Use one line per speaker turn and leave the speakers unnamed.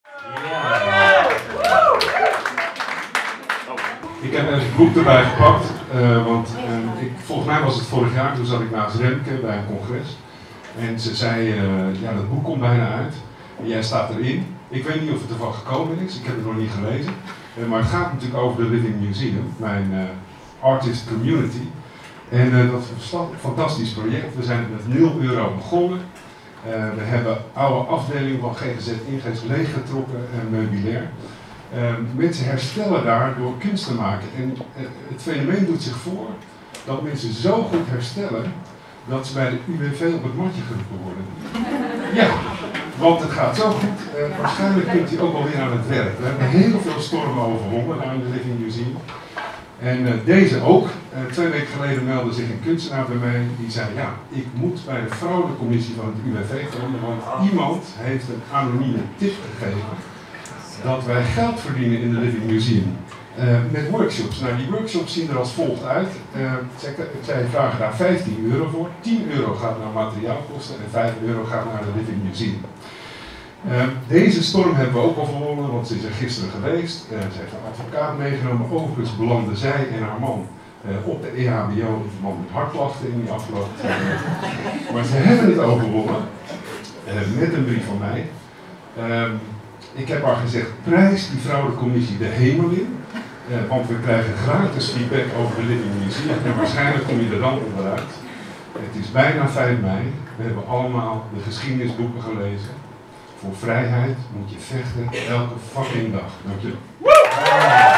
Ik heb even het boek erbij gepakt, want volgens mij was het vorig jaar, toen zat ik naast Remke bij een congres. En ze zei, ja, dat boek komt bijna uit. En jij staat erin. Ik weet niet of het ervan gekomen is, ik heb het nog niet gelezen. Maar het gaat natuurlijk over de Living Museum, mijn artist community. En dat is een fantastisch project. We zijn met €0 begonnen. We hebben oude afdelingen van GGZ Ingres leeggetrokken en meubilair. Mensen herstellen daar door kunst te maken. En het fenomeen doet zich voor dat mensen zo goed herstellen dat ze bij de UWV op het matje geroepen worden. Ja, want het gaat zo goed. Waarschijnlijk kunt u ook alweer aan het werk. We hebben heel veel stormen overwonnen aan de Living Museum. En deze ook. 2 weken geleden meldde zich een kunstenaar bij mij die zei, ja, ik moet bij de fraudecommissie van het UWV komen, want iemand heeft een anonieme tip gegeven dat wij geld verdienen in de Living Museum met workshops. Nou, die workshops zien er als volgt uit. Zij vragen daar €15 voor, €10 gaat naar materiaalkosten en €5 gaat naar de Living Museum. Deze storm hebben we ook al gewonnen, want ze is er gisteren geweest. Ze heeft een advocaat meegenomen. Overigens belanden zij en haar man op de EHBO in verband met hartklachten in die afgelopen 2 weken. Maar ze hebben het overwonnen met een brief van mij. Ik heb haar gezegd, prijs die fraudecommissie de hemel in. Want we krijgen gratis feedback over de Living Museum en waarschijnlijk kom je er dan onderuit. Het is bijna 5 mei. We hebben allemaal de geschiedenisboeken gelezen. Voor vrijheid moet je vechten elke fucking dag. Dank je wel.